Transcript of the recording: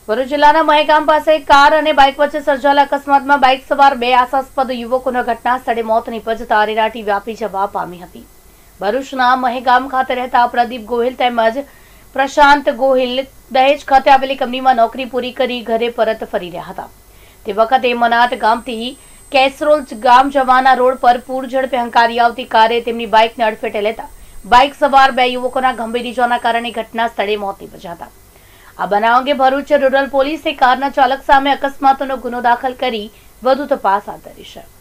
ભરૂચ જિલ્લાના મહેગામ પાસે કાર અને બાઇક વચ્ચે સર્જાયેલા અકસ્માતમાં બાઇક સવાર બે આશાસ્પદ યુવકોના ઘટના સ્થળે મોત નિપજતા અરેરાટી વ્યાપી જવા પામી હતી। ભરૂચના મહેગામ ખાતે રહેતા પ્રદીપ ગોહિલ તેમજ પ્રશાંત ગોહિલ દહેજ ખાતે આવેલી કંપનીમાં નોકરી પૂરી કરી ઘરે પરત ફરી રહ્યા હતા। તે વખતે મનાત ગામથી કેસરોલ ગામ જવાના રોડ પર પૂર ઝડપે હંકારી આવતી કારે તેમની બાઇકને અડફેટે લેતા બાઇક સવાર બે યુવકોના ગંભીર ઇજાના કારણે ઘટના સ્થળે મોત નિપજ્યા હતા। આ બનાવ અંગે ભરૂચ રૂરલ પોલીસે કારના ચાલક સામે અકસ્માતનો ગુનો દાખલ કરી વધુ તપાસ હાથ ધરી છે।